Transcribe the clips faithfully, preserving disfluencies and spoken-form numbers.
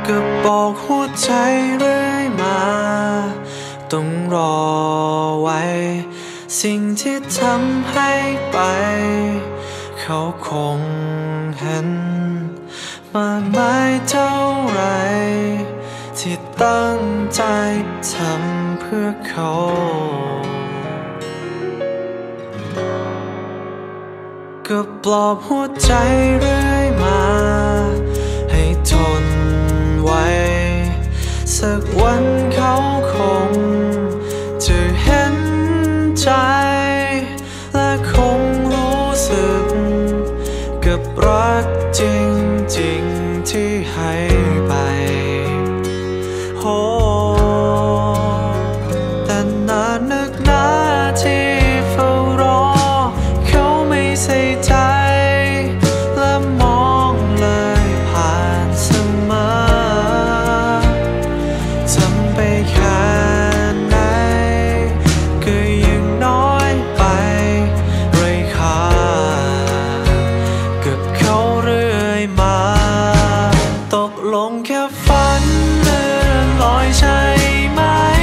ก็บอกหัวใจเรื่อยมาต้องรอไว้สิ่งที่ทำให้ไปเขาคงเห็นมากมายเท่าไรที่ตั้งใจทำเพื่อเขาก็ปลอบหัวใจเรื่อยมาให้ทนไว้สักวันเขาคงจะเห็นใจและคงรู้สึกกับรักจริงๆที่ให้ไปโอ้แต่นานนักหนาที่เฝ้ารอเขาไม่ใส่ใจและมองเลยผ่านเสมอทำไปแค่ไหนก็ยังน้อยไปไร้ค่ากับเขาเรื่อยมาตกลงแค่ฝันเลื่อนลอยใช่ไหม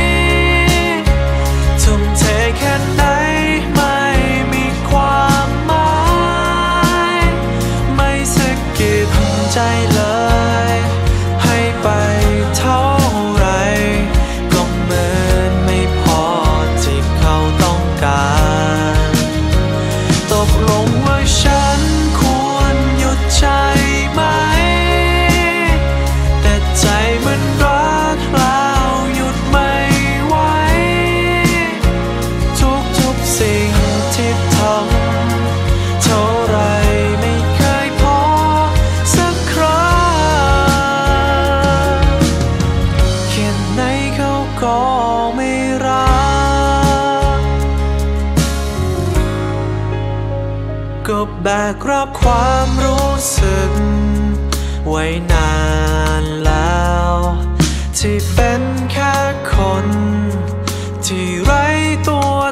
ทุ่มเทแค่ไหนไม่มีความหมายไม่สะกิดใจเลยให้ไปเท่าไรก็เหมือนไม่พอที่เขาต้องการตกลงว่าฉันควรหยุดใช่ไหมแต่ใจมันรักแล้วหยุดไม่ไหวทุกๆสิ่งที่ทำเท่าไรไม่เคยพอสักครั้งแค่ไหนเขาก็ไม่รักก็แบกรับความรู้สึกไว้นานแล้วที่เป็นแค่คนที่ไร้ตัว